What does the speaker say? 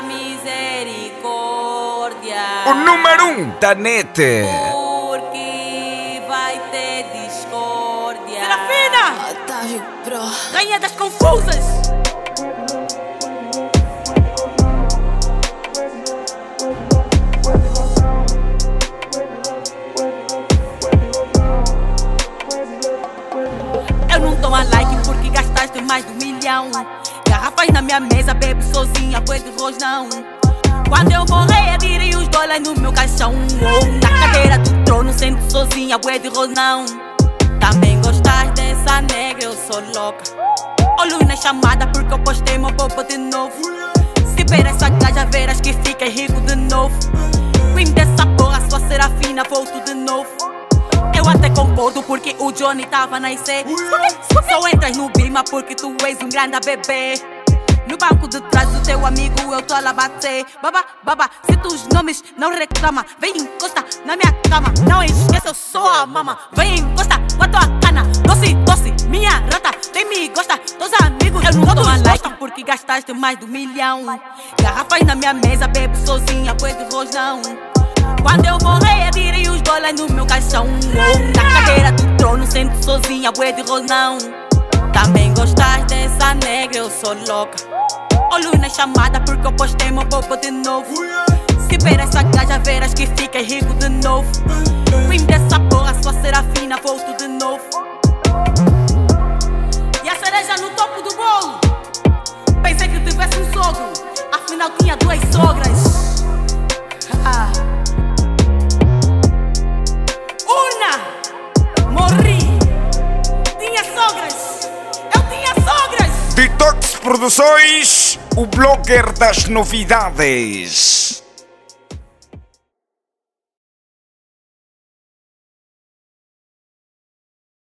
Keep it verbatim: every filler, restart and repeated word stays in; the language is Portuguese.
misericórdia. O número um da net. Porque vai ter discórdia. Serafina! Otávio Pro. Rainha das confusas! Eu não dou a like porque gastaste mais de um milhão. Garrafas na minha mesa, bebo sozinha, boi de rosnão. Quando eu morrer, atirei os dólares no meu caixão. Oh, na cadeira do trono, sento sozinha, bué de rosnão. Também gostas dessa negra, eu sou louca. Olho na chamada porque eu postei meu bobo de novo. Se ver essa gaja, verás que fiquei rico de novo. Queen dessa porra, sua Serafina, volto de novo. Eu até concordo porque o Johnny tava na I C. Só entras no Bima porque tu és um grande bebê. No banco de trás do teu amigo eu tô a lá bater. Baba, baba, se tus nomes não reclama, vem encosta na minha cama. Não esqueça, eu sou a mama. Vem encosta com a tua cana. Doce, doce, minha rata, tem me gosta. Teus amigos, eu não dou a like porque gastaste mais de um milhão. Garrafas na minha mesa, bebo sozinha, boi de rosnão. Quando eu morrer, atirei os dólares no meu caixão. Oh, na cadeira do trono, sento sozinha, bué de rosnão. Também gostas dessa negra, eu sou louca. Olho na chamada porque eu postei meu bobo de novo. Se ver essa gaja, verás que fiquei rico de novo. Queen dessa porra, sua Serafina, volto de novo. E a cereja no topo do bolo. Pensei que tivesse um sogro, afinal tinha duas sogras. Ah. Morri! Tinha sogras! Eu tinha sogras! Detox Produções, o blogger das novidades.